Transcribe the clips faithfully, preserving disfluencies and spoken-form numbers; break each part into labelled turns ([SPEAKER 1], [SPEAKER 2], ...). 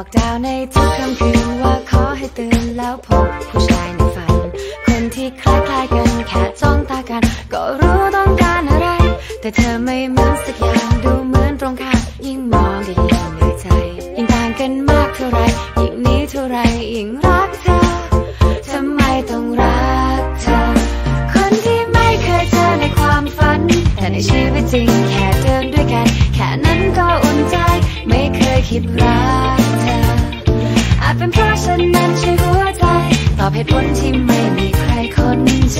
[SPEAKER 1] บอกดาวในทุกค่ำคืนว่าขอให้ตื่นแล้วพบผู้ชายในฝันคนที่คล้ายๆกันแค่จ้องตากันก็รู้ต้องการอะไรแต่เธอไม่เหมือนสักอย่างดูเหมือนตรงข้ามยิ่งมองก็ยิ่งเหนื่อยใจยิ่งต่างกันมากเท่าไรยิ่งนี้เท่าไรยิ่งรักเธอทำไมต้องรักเธอคนที่ไม่เคยเจอในความฝันแต่ในชีวิตจริงแค่เดินด้วยกันแค่นั้นก็อุ่นใจไม่เคยคิดรักเธออาจเป็นเพราะฉันนั้นใช่หัวใจตอบเหตุผลที่ไม่มีใครคนเจ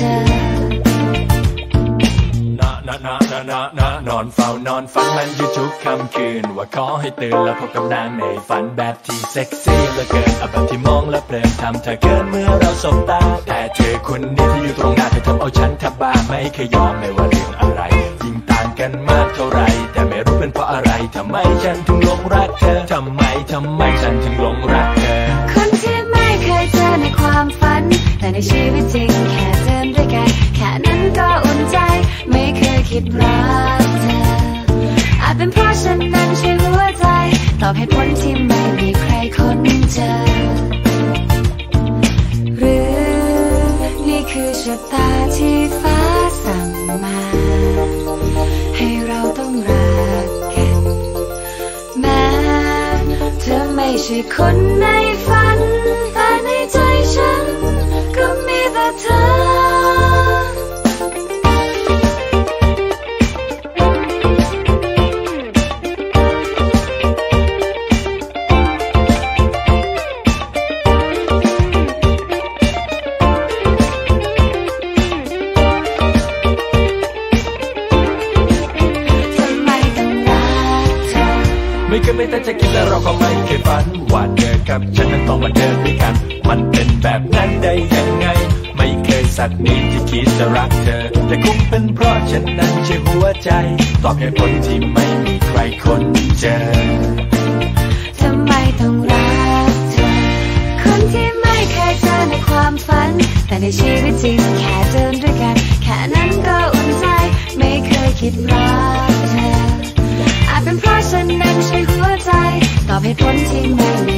[SPEAKER 1] อนอนเฝ้านอนฝันมันอยู่ทุกค่ำคืนว่าขอให้ตื่นแล้วพบกับนางในฝันแบบที่เซ็กซี่เหลือเกินเอาแบบที่มองแล้วเพลินทำเธอเกินเมื่อเราสบตาแต่เธอคนนี้ที่อยู่ตรงหน้าเธอทำเอาฉันแทบบ้าไม่เคยยอมไม่ว่าเรื่องอะไรยิ่งต่างกันมากเท่าไรแต่ไม่รู้เป็นเพราะอะไรทำไมฉันถึงหลงรักเธอทำไมทำไมฉันถึงหลงรักเธอคนที่ไม่เคยเจอในความฝันแต่ในชีวิตจริงแค่เดินด้วยกันแค่นั้นก็อุ่นใจไม่เคยคิดรักเธออาจเป็นเพราะฉันนั้นใช่หัวใจตอบเหตุผลที่ไม่มีใครคนเจอหรือนี่คือชะตาที่ฟ้าสั่งมาให้เราต้องรักกันแม้เธอไม่ใช่คนในฝันแต่ในใจฉันก็มีแต่เธอ
[SPEAKER 2] ไม่เคยไม่ตั้งใจคิดและเราก็ไม่เคยฝันว่าเธอกับฉันนั้นต้องมาเดินด้วยกันมันเป็นแบบนั้นได้ยังไงไม่เคยสักนิดที่คิดจะรักเธอแต่คงเป็นเพราะฉันนั้นใช่หัวใจตอบเหตุผลที่ไม่มีใครคนเจอ
[SPEAKER 1] ทำไมต้องรักเธอคนที่ไม่เคยเจอในความฝันแต่ในชีวิตจริงแค่เดินด้วยกันแค่นั้นก็อุ่นใจไม่เคยคิดรักเธออาจเป็นเพราะฉันนั้นใช่หัวใจตอบเหตุผลที่ไม่